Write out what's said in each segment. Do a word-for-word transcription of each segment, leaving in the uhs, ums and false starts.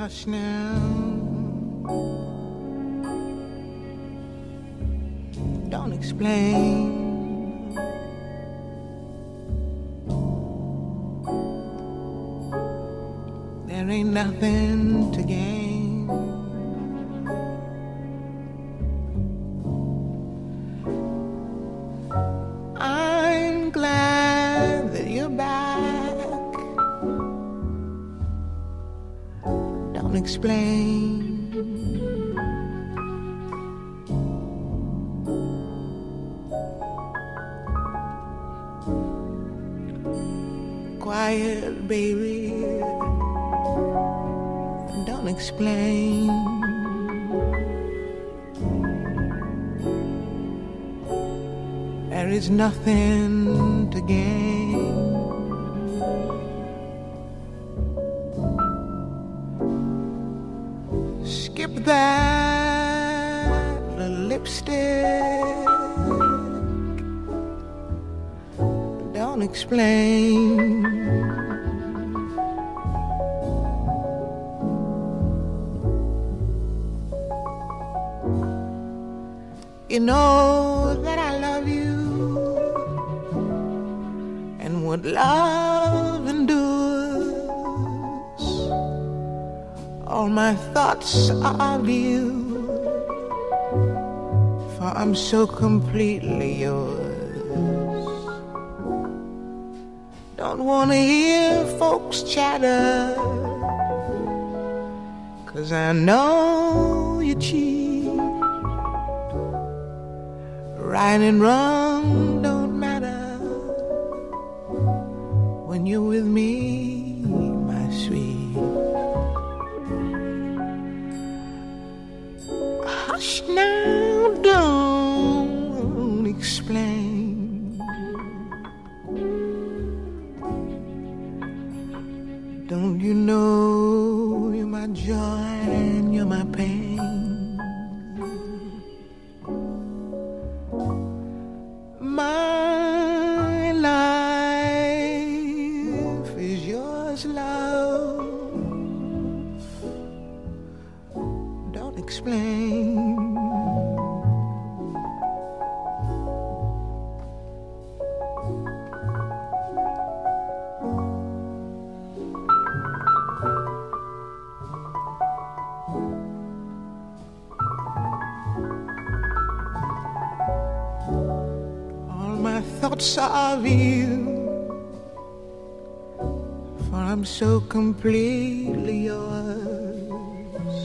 Hush now, don't explain. There ain't nothing to gain. I'm glad that you're back. Don't explain. Quiet, baby. Don't explain. There is nothing to gain. Skip that lipstick. Don't explain. You know that I love you, and what love endures. All my thoughts are of you, for I'm so completely yours. Don't wanna hear folks chatter, 'cause I know you cheat. Right and wrong don't matter when you're with me, my sweet. Hush now, don't explain. Don't you know you're my joy and you're my pain? My life is yours, love. Don't explain. Thoughts of you, for I'm so completely yours.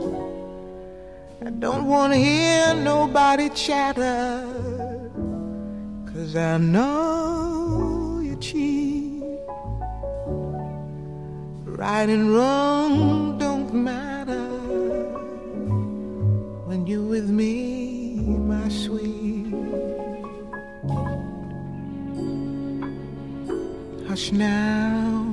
I don't want to hear nobody chatter, 'cause I know you cheat. Right and wrong don't matter when you're with me, my sweet. Hush now,